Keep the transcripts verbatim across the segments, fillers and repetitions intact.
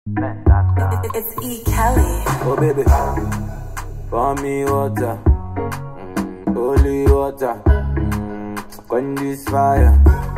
It's E. Kelly. Oh baby, pour me water, mm, holy water, mm, quench this fire.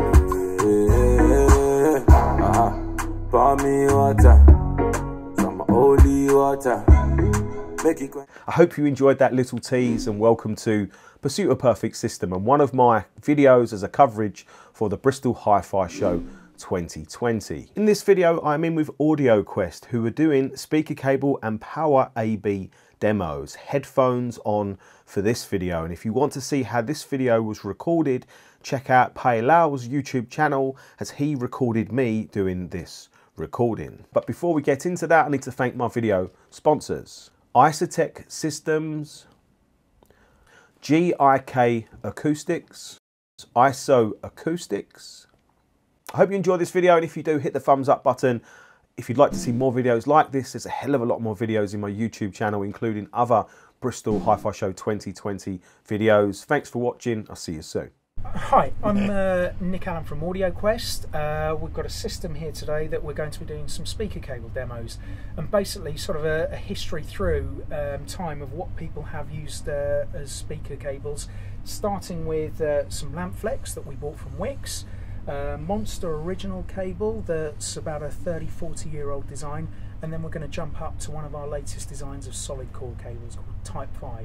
Yeah, uh-huh. Pour me water, some holy water. Make it. I hope you enjoyed that little tease, and welcome to Pursuit of Perfect System and one of my videos as a coverage for the Bristol HiFi Show twenty twenty. In this video, I'm in with Audioquest, who are doing speaker cable and power A B demos, headphones on for this video. And if you want to see how this video was recorded, check out Pai Lau's YouTube channel, as he recorded me doing this recording. But before we get into that, I need to thank my video sponsors: Isotech Systems, G I K Acoustics, I S O Acoustics. I hope you enjoy this video, and if you do, hit the thumbs up button. If you'd like to see more videos like this, there's a hell of a lot more videos in my YouTube channel, including other Bristol HiFi Show twenty twenty videos. Thanks for watching. I'll see you soon. Hi, I'm uh, Nick Allen from Audioquest. Uh, we've got a system here today that we're going to be doing some speaker cable demos, and basically sort of a, a history through um, time of what people have used uh, as speaker cables, starting with uh, some lamp flex that we bought from Wix, uh, Monster original cable that's about a thirty, forty year old design, and then we're going to jump up to one of our latest designs of solid core cables called Type five.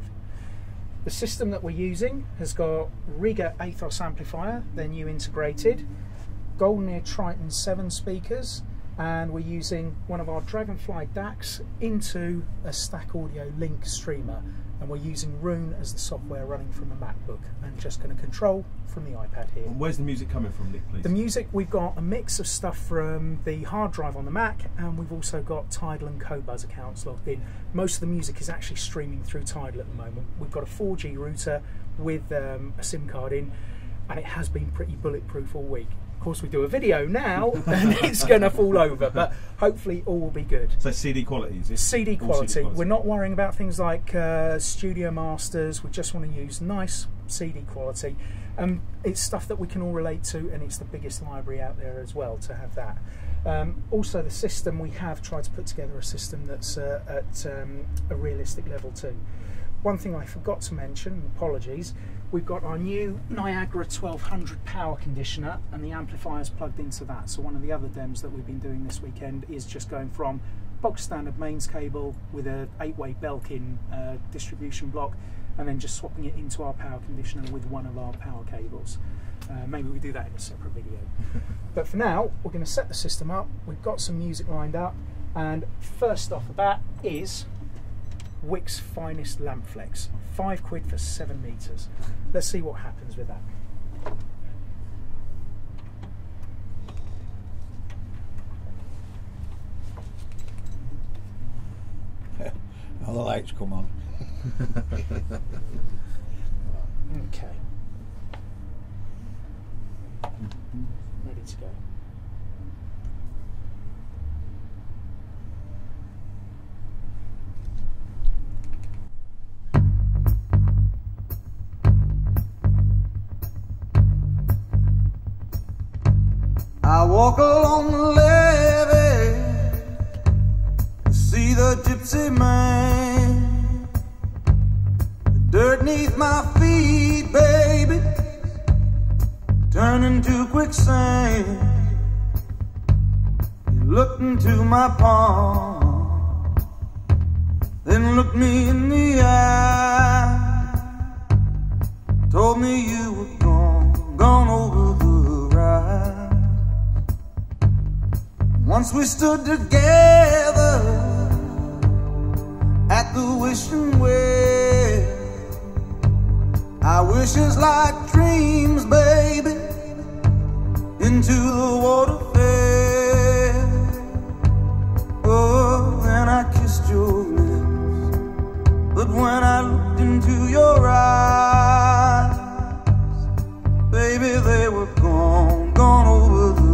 The system that we're using has got REGA Aethos Amplifier, their new integrated, Goldenear Triton seven speakers, and we're using one of our Dragonfly D A Cs into a Stack Audio Link streamer, and we're using Rune as the software running from the MacBook, and just going to control from the iPad here. And where's the music coming from, Nick, please? The music, we've got a mix of stuff from the hard drive on the Mac, and we've also got Tidal and Qobuz accounts logged in. Most of the music is actually streaming through Tidal at the moment. We've got a four G router with um, a SIM card in, and it has been pretty bulletproof all week. Of course, we do a video now and it's going to fall over, but hopefully all will be good. So C D quality, is it? C D quality. C D quality. We're not worrying about things like uh, studio masters. We just want to use nice C D quality. Um, it's stuff that we can all relate to, and it's the biggest library out there as well to have that. Um, also, the system, we have tried to put together a system that's uh, at um, a realistic level too. One thing I forgot to mention, apologies, we've got our new Niagara twelve hundred power conditioner, and the amplifier's plugged into that. So one of the other dems that we've been doing this weekend is just going from box standard mains cable with a eight way Belkin uh, distribution block, and then just swapping it into our power conditioner with one of our power cables. Uh, maybe we do that in a separate video. But for now, we're going to set the system up. We've got some music lined up, and first off the bat is Wix finest lamp flex, five quid for seven meters. Let's see what happens with that. All the lights come on. Okay. Ready to go. I walk along the levee to see the gypsy man. The dirt neath my feet, baby, turning to quicksand. You looked into my palm, then looked me in the eye, told me you were gone, gone over the rise. Once we stood together at the wishing well. Our wishes like dreams, baby, into the water fell. Oh, then I kissed your lips, but when I looked into your eyes, baby, they were gone, gone over the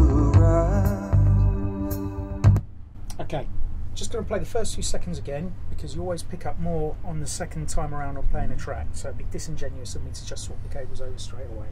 rise. Okay, just going to play the first few seconds again, because you always pick up more on the second time around on playing a track, so it'd be disingenuous of me to just swap the cables over straight away.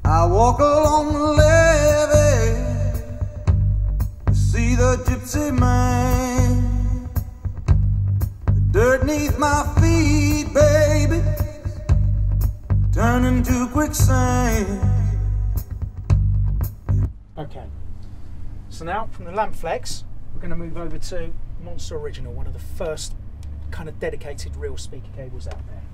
I walk along the levee to see the gypsy man. The dirt neath my feet, baby, turning to quicksand. Okay, so now from the Lamp Flex, we're going to move over to Monster Original, one of the first kind of dedicated real speaker cables out there.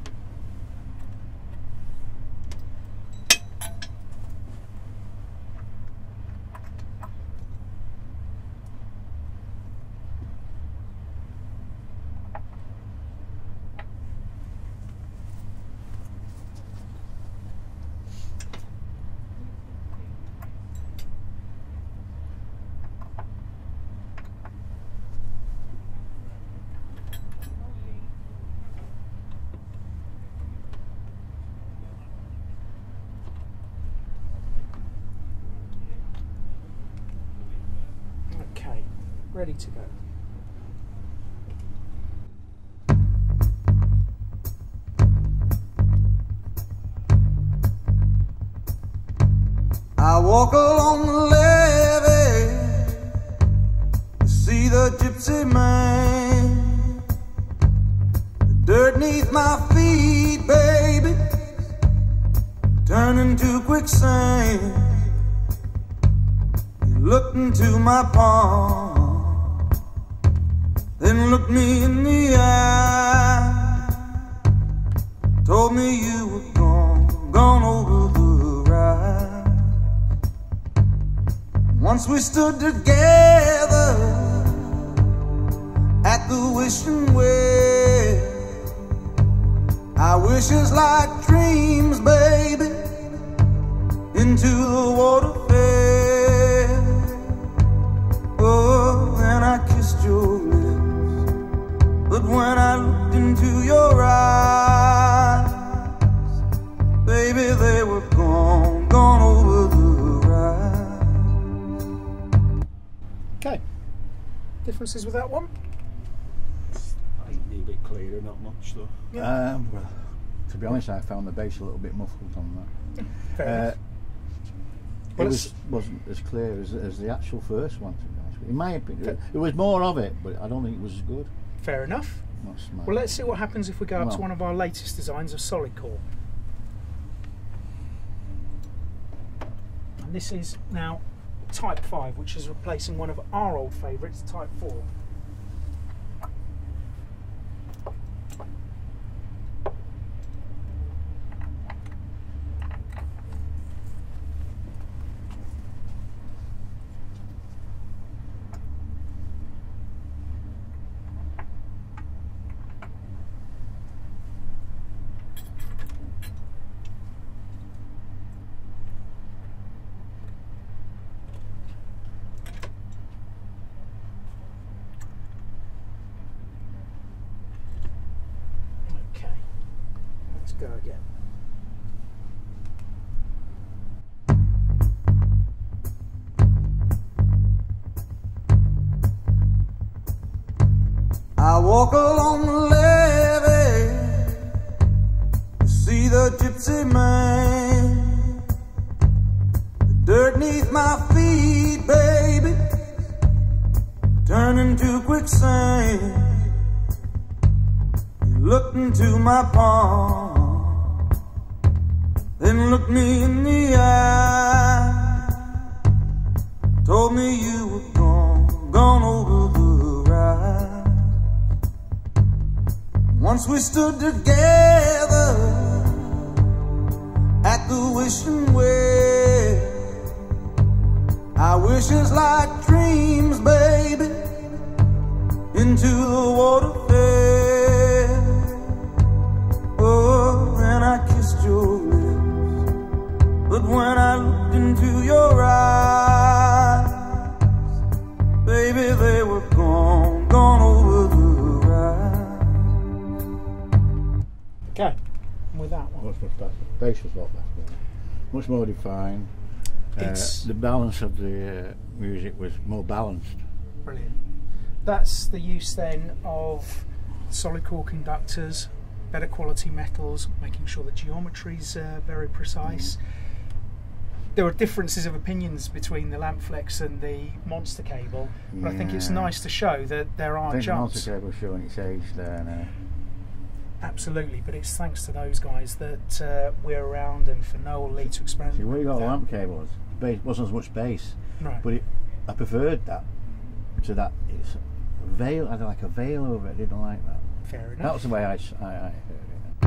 Okay, ready to go. I walk along the levee to see the gypsy man. The dirt neath my feet, baby, turning to quicksand. You looked into my palm, then looked me in the eye, told me you were gone, gone over the rise. Once we stood together at the wishing well. Our wishes like dreams, baby, into the water fell. Oh, then I kissed your lips, but when I looked into your eyes, baby, they were gone, gone over the rise. Okay, differences with that one? I think a bit clearer, not much though. Yeah. Um, well, to be honest, I found the bass a little bit muffled on that. Fair Uh, enough. It Well, was, wasn't as clear as, as the actual first one, to be honest with you. In my opinion, there was more of it, but I don't think it was as good. Fair enough. That's my- Well, let's see what happens if we go up Well. to one of our latest designs of solid core. And this is now Type five, which is replacing one of our old favourites, Type four. Okay, let's go again. I walk along the levee to see the gypsy man. The dirt neath my feet, baby, turning to quicksand. You looked into my palm, then looked me in the eye, told me you were gone, gone over the rise. Once we stood together at the wishing well. Our wishes like dreams, baby, into the water fell. Oh, then I kissed your lips, but when I looked into your eyes, baby, they were gone, gone over the rise. Okay, and with that one. Much, much better. Bass was a lot better. Much more defined. Uh, It's the balance of the uh, music was more balanced. brilliant. That's the use then of solid core conductors, better quality metals, making sure that geometry is uh, very precise. there are differences of opinions between the Lampflex and the Monster cable, but yeah. I think it's nice to show that there are I think jumps. The Monster cable's showing its age there now. Absolutely, but it's thanks to those guys that uh, we're around, and for Noel Lee to experiment. See, we got that. lamp cables. Bass wasn't as much bass, right. but it, I preferred that to that. It's a veil. I had like a veil over it. I didn't like that. Fair enough. That was the way I, I, I heard it.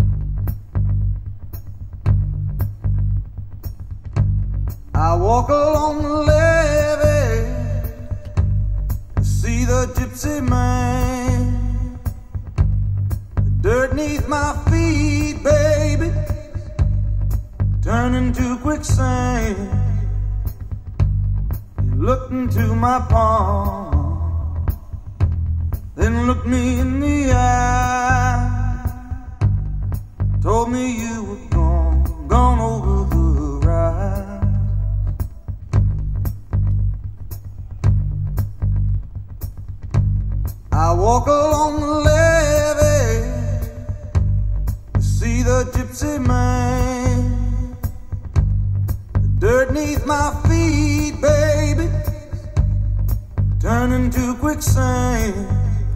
I walk along the levee to see the gypsy man. The dirt neath my feet, baby, turn into quicksand. You looked into my palm, then looked me in the eye, told me you were gone, gone over the rise. I walk along the levee to see the gypsy man. The dirt neath my feet, baby, turn into quicksand.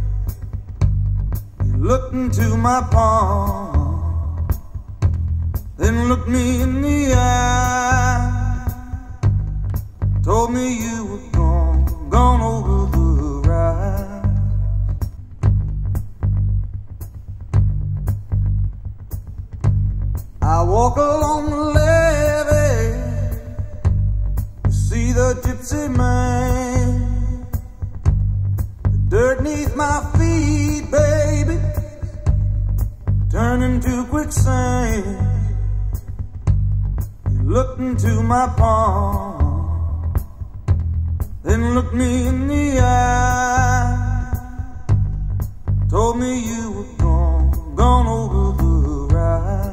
You looked into my palm, then looked me in the eye, told me you were gone, gone over the rise. I walk along the levee to see the gypsy man. The dirt neath my feet, baby, turn into quicksand. You looked into my palm, then looked me in the eye, told me you were gone, gone over the rise.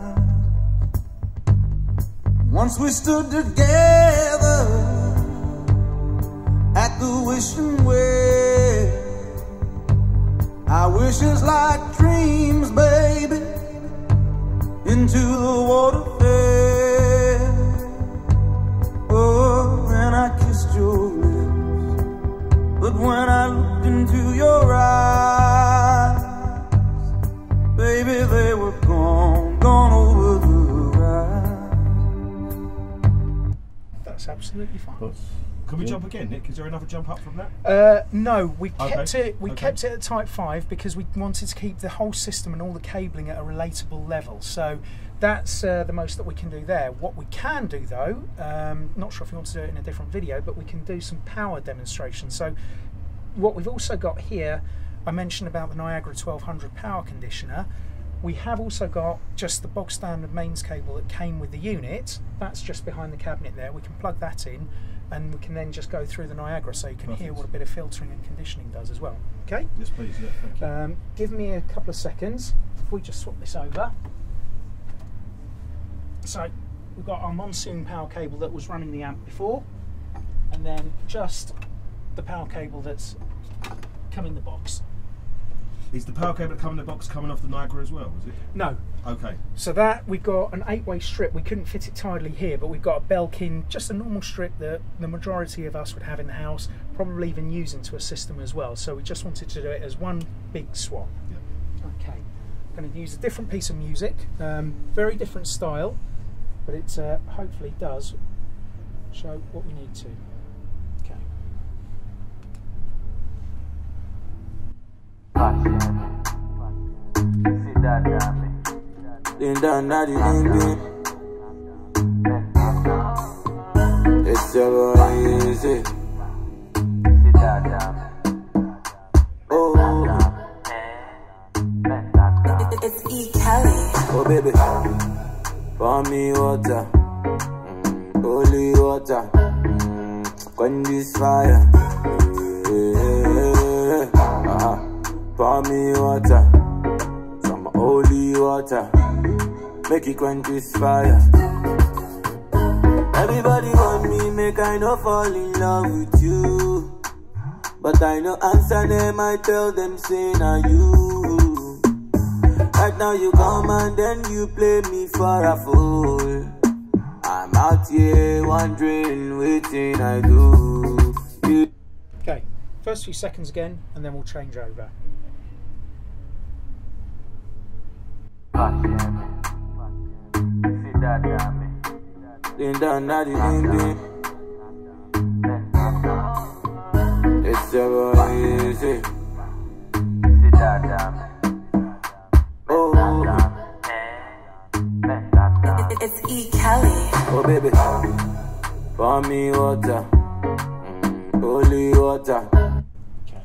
Once we stood together at the wishing well. Our wishes like dreams, baby, into the water fell. Oh, and I kissed your lips, but when I looked into your eyes, baby, they were gone, gone over the That's absolutely fine. But can we jump again, Nick? Is there another jump up from that? Uh, no, we kept okay. it. We okay. kept it at Type Five because we wanted to keep the whole system and all the cabling at a relatable level. So that's uh, the most that we can do there. What we can do, though, um, not sure if you want to do it in a different video, but we can do some power demonstrations. So what we've also got here, I mentioned about the Niagara twelve hundred power conditioner. We have also got just the bog standard mains cable that came with the unit. That's just behind the cabinet there. We can plug that in and we can then just go through the Niagara so you can Perfect. hear what a bit of filtering and conditioning does as well. Okay? Yes, please. Yeah, thank you. Um, give me a couple of seconds if we just swap this over. So we've got our monsoon power cable that was running the amp before, and then just the power cable that's come in the box. Is the power cable that come in the box coming off the Niagara as well, is it? No. Okay. So that, we've got an eight-way strip. We couldn't fit it tidily here, but we've got a Belkin, just a normal strip that the majority of us would have in the house, probably even using to a system as well. So we just wanted to do it as one big swap. Yep. Okay. I'm going to use a different piece of music, um, very different style, but it uh, hopefully does show what we need to. Okay. Ding dong daddy ding ding. It's so easy. Oh, it's E. Kelly. oh baby, pour me water, mm, holy water, mm, quench this fire. Yeah, uh-huh. Pour me water, some holy water, make it quench this fire. Everybody want me, make I no fall in love with you, but I no answer them, I tell them say na you. Right now you come and then you play me for a fool. I'm out here wondering waiting I do. Yeah. Okay, first few seconds again, and then we'll change over. Ding dong, da ding ding. It's so easy. Oh, It's E. Kelly. oh baby, pour me water, mm, holy water. Okay.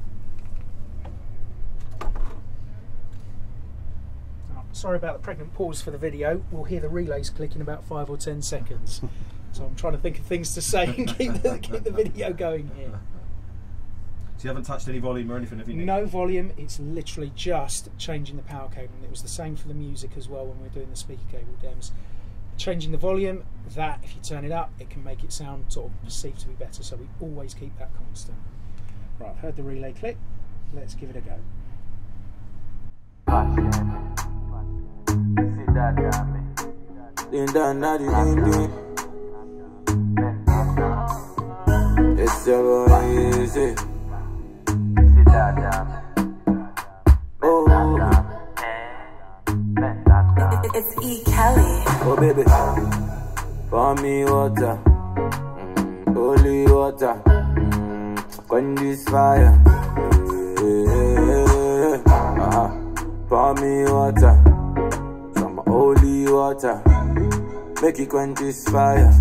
Oh, sorry about the pregnant pause for the video. We'll hear the relays click in about five or ten seconds. So I'm trying to think of things to say and keep the, keep the video going here. So you haven't touched any volume or anything, have you, Nick? No volume, it's literally just changing the power cable. And it was the same for the music as well when we were doing the speaker cable dems. Changing the volume, that if you turn it up, it can make it sound sort of perceived to be better. So we always keep that constant. Right, I've heard the relay click. Let's give it a go. Ding dong, da ding ding. It's so easy. Oh, It's E. Kelly. oh baby, pour me water, mm, holy water, mm, quench this fire. Yeah, uh-huh. Pour me water, some holy water, make it quench this fire.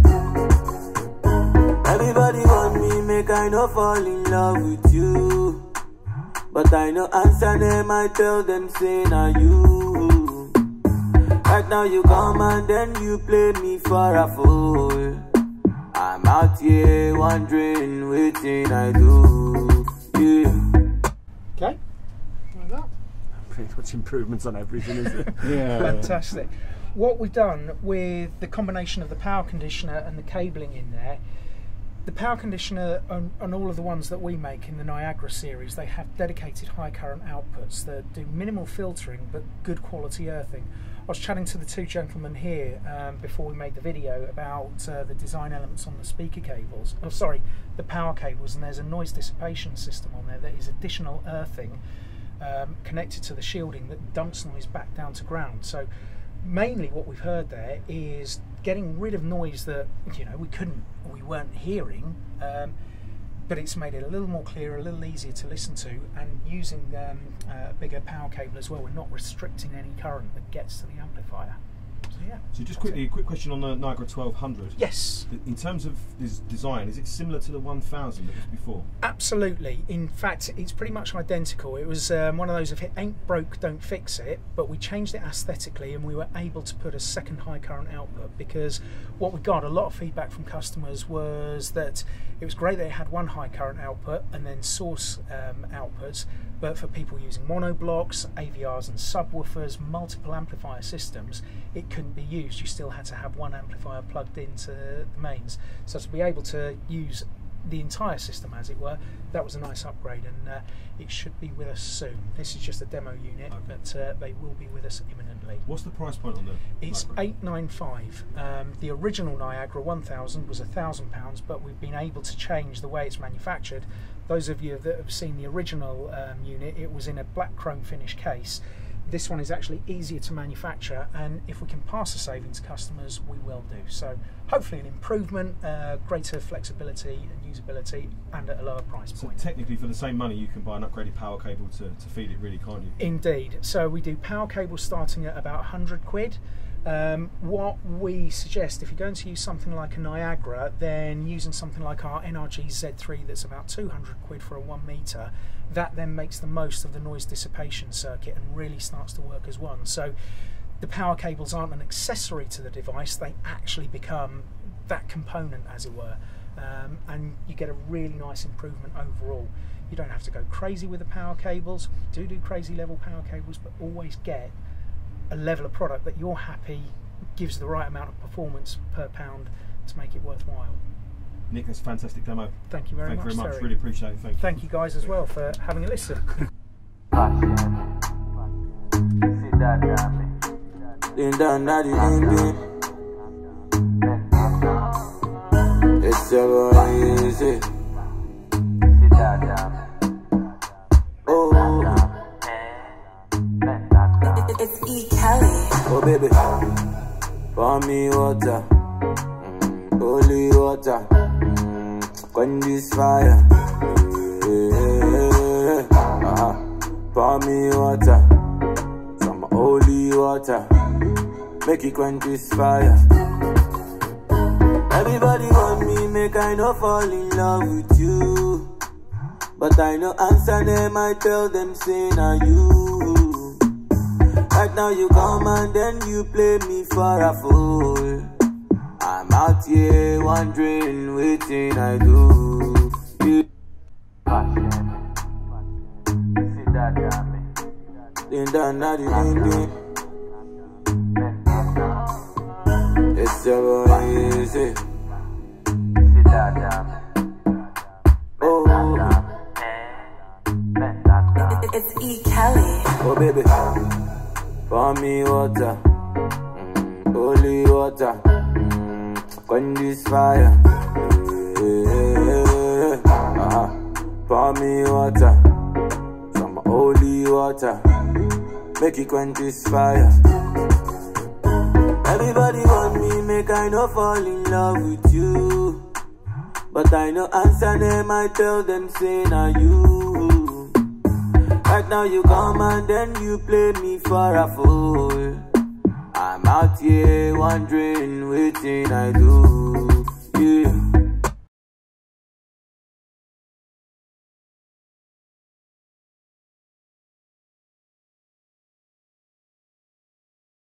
Everybody want me, make I no fall in love with you. But I no answer them, I tell them say na you. Right now you come and then you play me for a fool. I'm out here wondering, waiting I do. Yeah. Okay, like that. Pretty much improvements on everything, isn't it? Yeah. Fantastic. What we've done with the combination of the power conditioner and the cabling in there, the power conditioner and, and all of the ones that we make in the Niagara series, they have dedicated high current outputs that do minimal filtering but good quality earthing. I was chatting to the two gentlemen here um, before we made the video about uh, the design elements on the speaker cables, oh sorry, the power cables, and there's a noise dissipation system on there that is additional earthing um, connected to the shielding that dumps noise back down to ground. So mainly what we've heard there is getting rid of noise that, you know, we couldn't, or we weren't hearing, um, but it's made it a little more clear, a little easier to listen to, and using um, a bigger power cable as well, we're not restricting any current that gets to the amplifier. So yeah. So just quickly, a quick question on the Niagara twelve hundred. Yes. In terms of this design, is it similar to the one thousand that was before? Absolutely. In fact, it's pretty much identical. It was um, one of those, if it ain't broke, don't fix it, but we changed it aesthetically and we were able to put a second high current output, because what we got, a lot of feedback from customers was that it was great that it had one high current output and then source um, outputs, but for people using mono blocks, A V Rs and subwoofers, multiple amplifier systems, it couldn't be used. You still had to have one amplifier plugged into the mains. So to be able to use the entire system, as it were, that was a nice upgrade, and uh, it should be with us soon. This is just a demo unit, okay. but uh, they will be with us imminently. What's the price point on the It's Niagara? eight nine five. Um, the original Niagara one thousand was a thousand pounds, but we've been able to change the way it's manufactured. Those of you that have seen the original um, unit, it was in a black chrome finish case. This one is actually easier to manufacture, and if we can pass the saving to customers, we will do. So hopefully an improvement, uh, greater flexibility and usability, and at a lower price So point. technically, for the same money, you can buy an upgraded power cable to, to feed it, really, can't you? Indeed. So we do power cables starting at about one hundred quid. Um, what we suggest, if you're going to use something like a Niagara, then using something like our N R G Z three that's about two hundred quid for a one metre, that then makes the most of the noise dissipation circuit and really starts to work as one. So the power cables aren't an accessory to the device, they actually become that component, as it were, um, and you get a really nice improvement overall. You don't have to go crazy with the power cables. Do do crazy level power cables, but always get a level of product that you're happy gives the right amount of performance per pound to make it worthwhile. Nick, that's a fantastic demo. Thank you very Thank much. you very much. Terry. Really appreciate it. Thank you. Thank you guys as well for having a listen. Ding dong, da ding ding. It's never easy. Oh, It's E. Kelly. oh baby, pour me water, mm, holy water, mm, quench this fire. Yeah, uh-huh. Pour me water, some holy water, make it quench this fire. Everybody want me, make I no fall in love with you, but I no answer them, I tell them say na you. Right now you come and then you play me for a fool. I'm out here wondering, waiting I do. You Ding dong, na di ding ding. It's so easy. Oh, It's E. Kelly. oh baby, pour me water, mm, holy water, mm, quench this fire. Yeah, uh-huh. Pour me water, some holy water, make it quench this fire. Everybody want me, make I no fall in love with you, but I no answer them, I tell them say na you. Right now you come and then you play me for a fool. I'm out here wondering, waiting I do.